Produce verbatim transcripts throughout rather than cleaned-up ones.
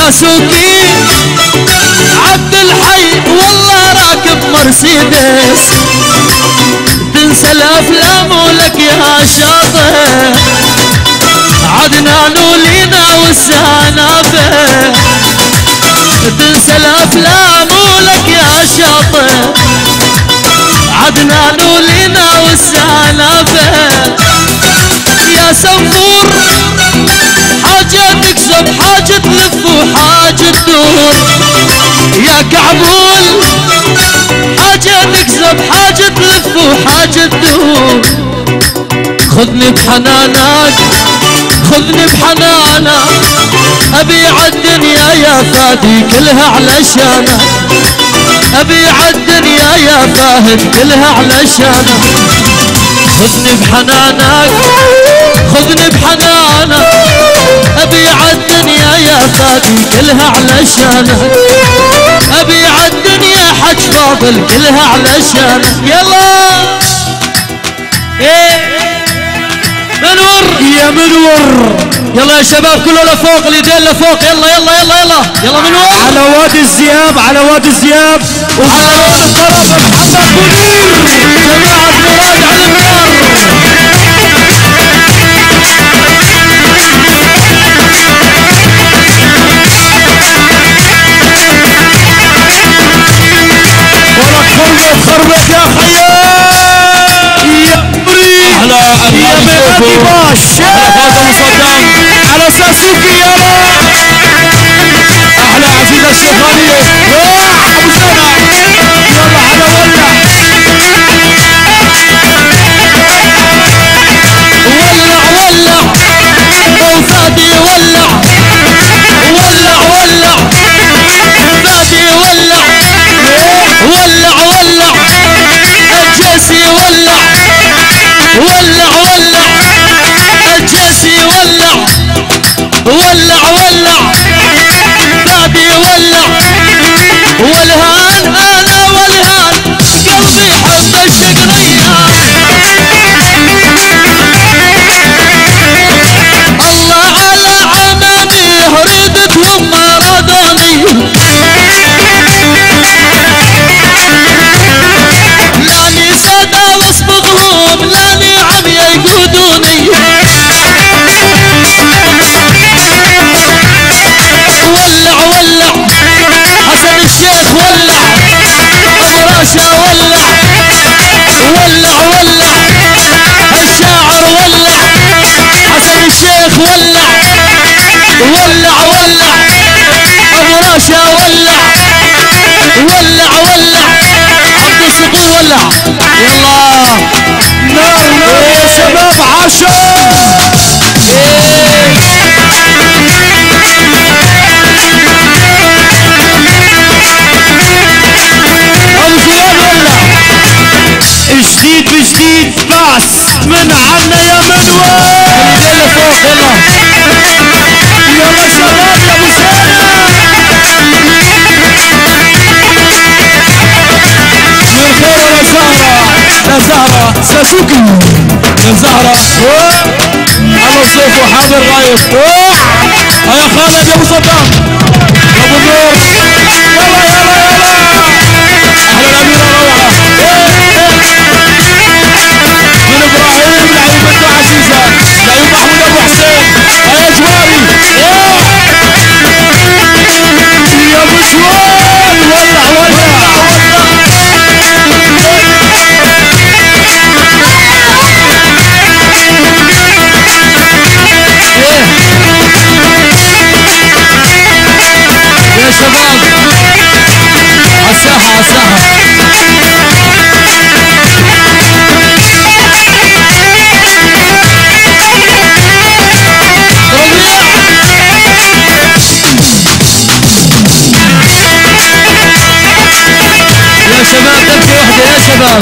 ساسوكي عبد الحي والله راكب مرسيدس تنسى الافلام ولك يا شاطر عدنان ولينا والسنافه تنسى الافلام ولك يا شاطر عدنان ولينا والسنافه يا سنفور حاجة تكسب حاجة تلف وحاجة تدور يا كعبول حاجة تكسب حاجة تلف وحاجة تدور خذني بحنانك خذني بحنانك أبيع الدنيا يا فادي كلها علشانك أبيع الدنيا يا فاهد كلها علشانك خذني بحنانك خذني بحنانك أبيع الدنيا يا فادي كلها علشانك أبيع الدنيا حج فاضل كلها علشانك يلا ايه منور يا منور يلا يا شباب كله لفوق اليدين لفوق يلا يلا يلا يلا يلا منور على وادي الزياب على وادي الزياب على وادي الطرف محمد منير جماعة مراد على النار خربت خربت يا خيال يا مريد على يا مهدي باش على فاطمة صدام على ساسوكي يلا احلى عزيزة الشيخانية يا ابو سنة يلا على ولع ولع ولع وفادي ولع ولع ولع فادي ولع ولع ولع الجيسي ولع ولع ولع الجيسي ولع ولع ولع فادي ولع والهان انا والهان قلبي حب الشقريان الله على عناني هريدتهم ما رضاني لاني سادة واصبغهم لاني عم يقودوني ولع ولع حسن الشيخ ولع ابو راشا ولع ولع ولع الشاعر ولع حسن الشيخ ولع ولع ولع ابو راشا ولع ولع ولع عبد الصقور ولع يلا نار نار يا شباب عاشوا ابو شباب ولع جديد بجديد باس من عنا يا منوى اليدين لفوق يلا يلا شباب يا ابو سنة من خير ولا زهرة لا زهرة ساسوكي يا زهرة ابو سيف وحاضر غايب يا خالد يا ابو صدام يا ابو نور يلا يلا يلا احلى الاميرة روعة من ابراهيم لعيب بنت عزيزة لعيب محمود ابو حسين يا جواري يا ابو شوال ولع ولع يا شباب عالساحة عالساحة يا شباب دبكة واحدة يا شباب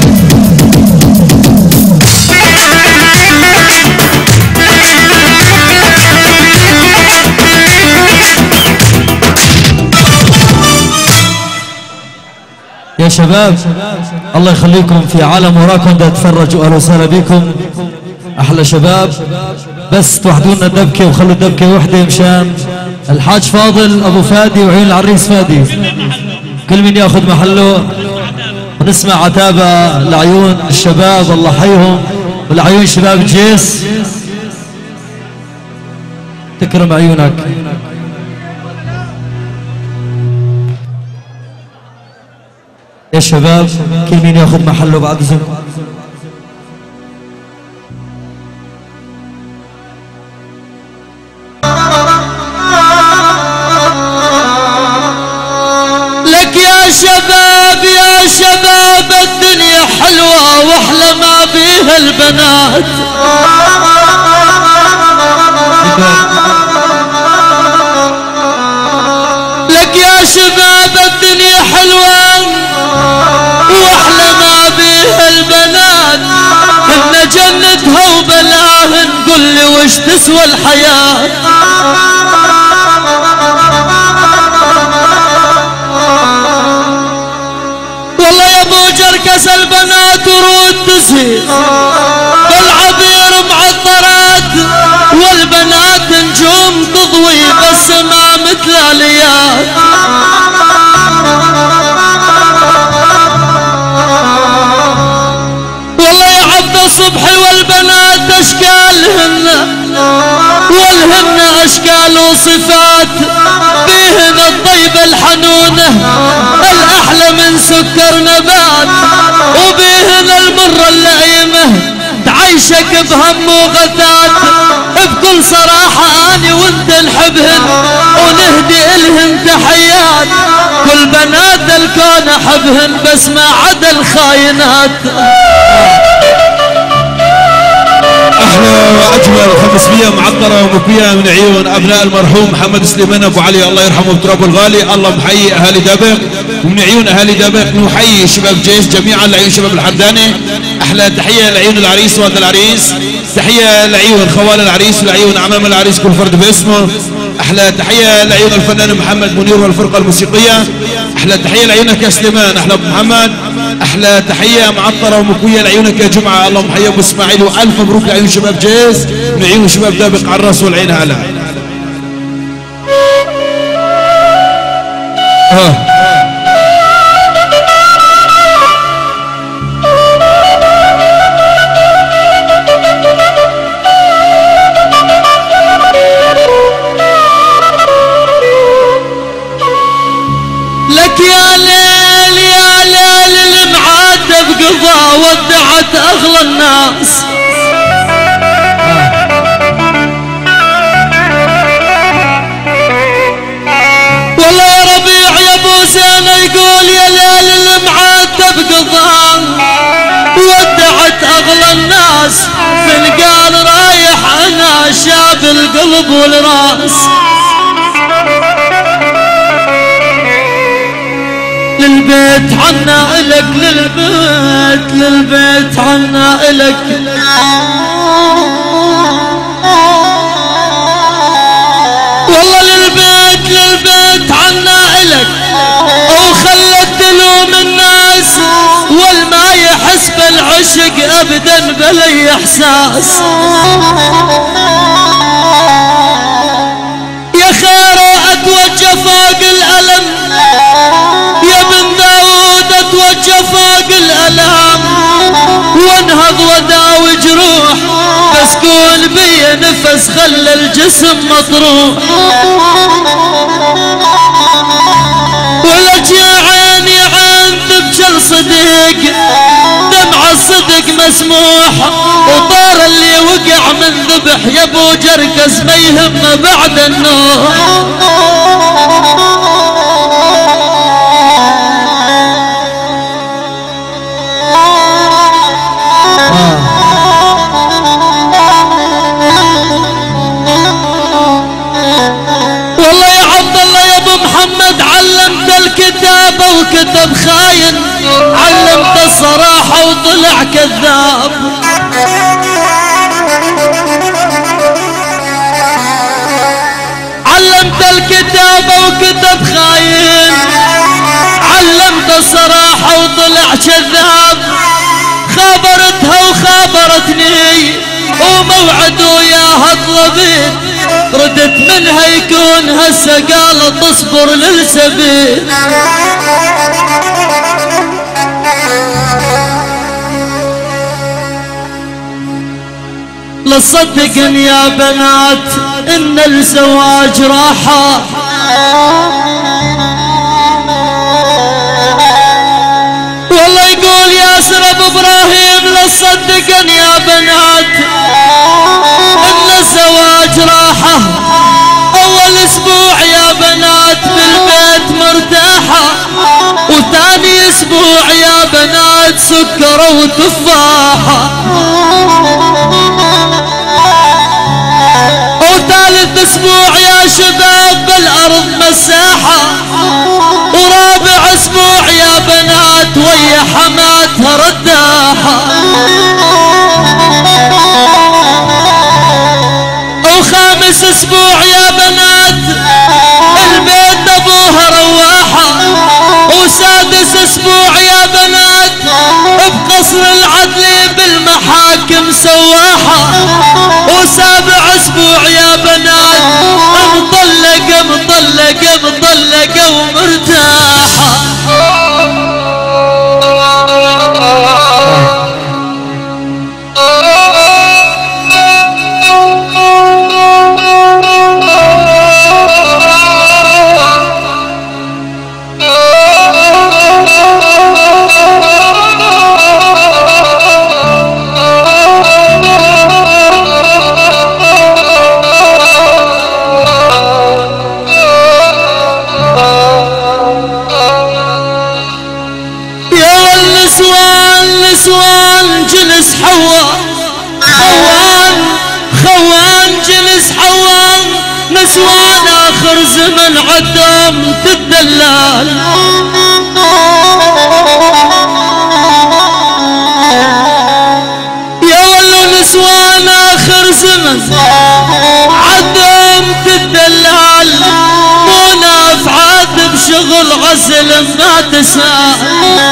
يا شباب الله يخليكم في عالم وراكم دا تفرجوا اهلا وسهلا بكم احلى شباب بس توحدوا لنا الدبكه وخلوا الدبكه وحده مشان الحاج فاضل ابو فادي وعيون العريس فادي، كل من ياخذ محله. ونسمع عتابه لعيون الشباب الله يحييهم ولعيون شباب جيس. تكرم عيونك يا شباب، كل مين ياخذ محله بعد اذنكم. لك يا شباب يا شباب الدنيا حلوة واحلى ما بيها البنات. لك يا شباب الدنيا حلوة واحلى ما بيها البنات. ان جنتها وبلاهن قل لي وش تسوى الحياة. والله يا ابو جركس البنات ورود تزهي بالعبير معطرات، والبنات نجوم تضوي بس ما مثلاليات. والله يا عبد الصبحي والبنات اشكالهن والهن اشكال وصفات، بيهن الطيبة الحنونة الاحلى من سكر نبات، وبيهن المرة اللئيمة تعيشك بهم وغثات. بكل صراحة اني وانت نحبهن ونهدي الهن تحيات، كل بنات الكون احبهن بس ما عدا الخاينات. احلى واجمل خمسمية معطره ومكويه من عيون ابناء المرحوم محمد سليمان ابو علي الله يرحمه بترابه الغالي. الله محيي اهالي دابق، ومن عيون اهالي دابق نحيي شباب جيش جميعا لعيون شباب الحمداني. احلى تحيه لعيون العريس والد العريس، تحيه لعيون خوال العريس ولعيون اعمام العريس كل فرد باسمه. احلى تحيه لعيون الفنان محمد منير والفرقه الموسيقيه. احلى تحيه لعيونك يا سليمان احلى ابو محمد. احلى تحيه معطره ومكويه لعيونك يا جمعه الله محيي ابو اسماعيل، والف مبروك لعيون شباب جيس من عيون شباب دابق على الراس والعين. هلا آه. لك يا ليل يا ليل المعاتب قضى ودعت اغلى الناس. والله يا ربيع يا ابو زين يقول يا ليل المعاتب قضى ودعت اغلى الناس، من قال رايح انا شاب القلب والراس. للبيت عنا إلك للبيت للبيت عنا إلك، والله للبيت للبيت عنا إلك، وخلت تلوم الناس والما يحس بالعشق أبدا بلي إحساس. يا خير أتوجه فوق الألم يا بن داود اتوجه فوق الالام، وانهض وداوي جروح بس قول بي نفس خلى الجسم مطروح. ولك يا عيني عين تبجل صديق دمع الصدق مسموح، وطار اللي وقع من ذبح يا ابو جركس ما يهم بعد النوح. والله يا عبد الله يا ابو محمد علمت الكتابة وكتب خاين، علمت الصراحة وطلع كذاب. علمت الكتابة وكتب خاين، علمت الصراحة وطلع كذاب. خابرتها وخابرتني وموعد وياها طلبت، ردت منها يكون هسه قال تصبر للسبيل. لا تصدقن يا بنات ان الزواج راحة، والله يقول ياسر ابو ابراهيم لا تصدقن يا بنات ان الزواج راحة. اول اسبوع يا بنات بالبيت مرتاحة، وثاني اسبوع يا بنات سكر وتفاحة، وثالث اسبوع يا شباب بالارض مساحة، ورابع اسبوع يا بنات ويا حماتها رداحة، وخامس اسبوع يا بنات البيت ابوها رواحة، وسادس اسبوع يا بنات بقصر العدل بالمحاكم سواحة، وسابع اسبوع يا بنات مطلقة مطلقة مطلقة ومرتاحة. نسوان جلس حوان خوان خوان جلس حوان، نسوان اخر زمن عدم تدلال، يا ولو نسوان اخر زمن عدم تدلال، مو نافعات بشغل غسل ما تسال،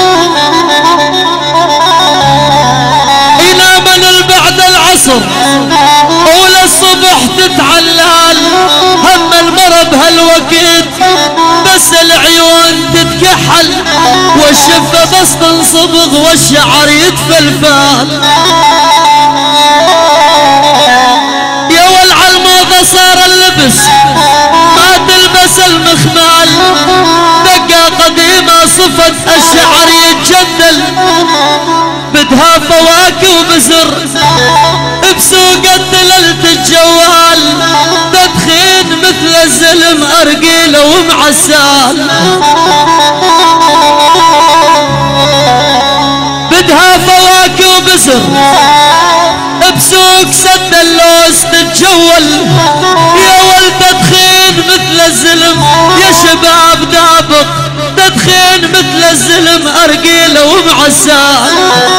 بعد العصر وللصبح تتعلال، هم المرة بهالوقت بس العيون تتكحل، والشفة بس تنصبغ والشعر يتفلفال، يا ولع الموضة صار اللبس ما تلبس المخمال، دقة قديمة صفت الشعر يتجدل، بدها فواكه وبزر بسوق الدلل الجوال، تدخين مثل الزلم ارقيله ومعسال، بدها فواكه وبزر بسوق سد اللوز تتجول، يا ولد تدخين مثل الزلم يا شباب دابق، تدخين مثل الزلم ارقيله ومعسال،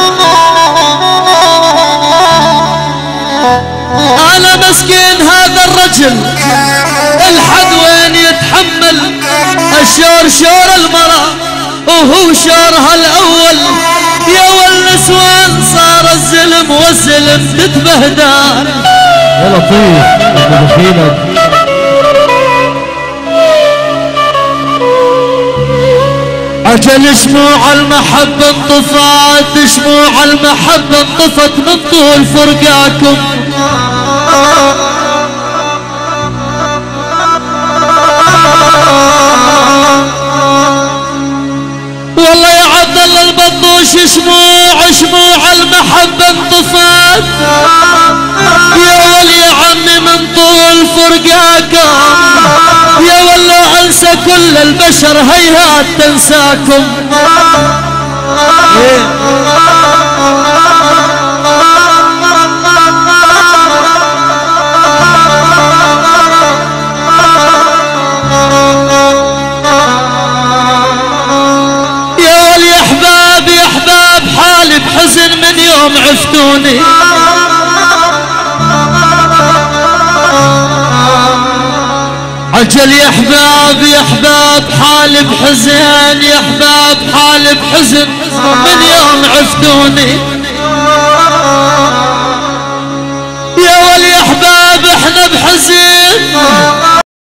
انا مسكين هذا الرجل الحد وين يتحمل الشور شور المرأة وهو شورها الاول، يا والنسوان صار الزلم والزلم تتبهدل. يا لطيف ابو دخيلك اجل شموع المحبة انطفت، شموع المحبة انطفت من طول فرقاكم، والله يا عبد الله البطوش شموع شموع المحبة انطفت، يا ولي يا عمي من طول فرقاكم، يا والله انسى كل البشر هيهات تنساكم، يا ولي يا احباب يا احباب حالي بحزن من يوم عفتوني، عجل يا احباب يا احباب حالي بحزن، يا احباب حالي بحزن من يوم عفتوني، يا ولي يا احباب ذابحنا بحزين